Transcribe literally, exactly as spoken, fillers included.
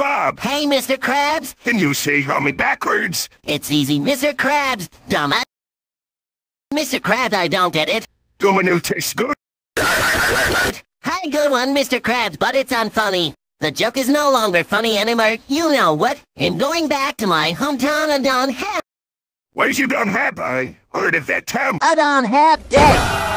Bob. Hey, Mister Krabs. Can you say homie backwards? It's easy, Mister Krabs. Dumbass. Mister Krabs, I don't get it. Domino tastes good. Hi, good one, Mister Krabs, but it's unfunny. The joke is no longer funny anymore. You know what? I'm going back to my hometown of Don Hap. Where's you don't have? I heard of that town. I don't have that.